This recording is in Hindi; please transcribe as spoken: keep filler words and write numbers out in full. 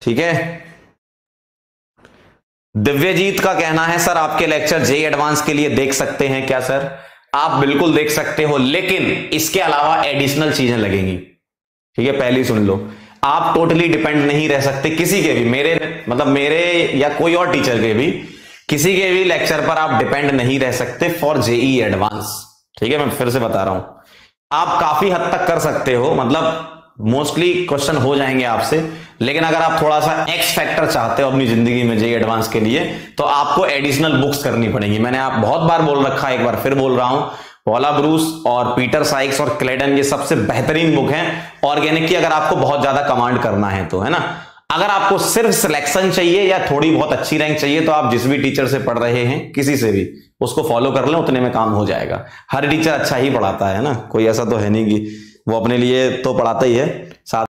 ठीक है। दिव्यजीत का कहना है सर आपके लेक्चर जेई एडवांस के लिए देख सकते हैं क्या? सर आप बिल्कुल देख सकते हो, लेकिन इसके अलावा एडिशनल चीजें लगेंगी। ठीक है, पहली सुन लो, आप टोटली डिपेंड नहीं रह सकते किसी के भी, मेरे मतलब मेरे या कोई और टीचर के भी, किसी के भी लेक्चर पर आप डिपेंड नहीं रह सकते फॉर जेई एडवांस। ठीक है, मैं फिर से बता रहा हूं, आप काफी हद तक कर सकते हो, मतलब मोस्टली क्वेश्चन हो जाएंगे आपसे, लेकिन अगर आप थोड़ा सा एक्स फैक्टर चाहते हो अपनी जिंदगी में जेई एडवांस के लिए, तो आपको एडिशनल बुक्स करनी पड़ेंगी। मैंने आप बहुत बार बोल रखा है, एक बार फिर बोल रहा हूं, पॉला ब्रूस और पीटर साइक्स और क्लेडन ये सबसे बेहतरीन बुक है ऑर्गेनिक की, अगर आपको बहुत ज्यादा कमांड करना है तो, है ना। अगर आपको सिर्फ सिलेक्शन चाहिए या थोड़ी बहुत अच्छी रैंक चाहिए, तो आप जिस भी टीचर से पढ़ रहे हैं, किसी से भी उसको फॉलो कर लें, उतने में काम हो जाएगा। हर टीचर अच्छा ही पढ़ाता है ना, कोई ऐसा तो है नहीं कि वो अपने लिए तो पढ़ाता ही है, साथ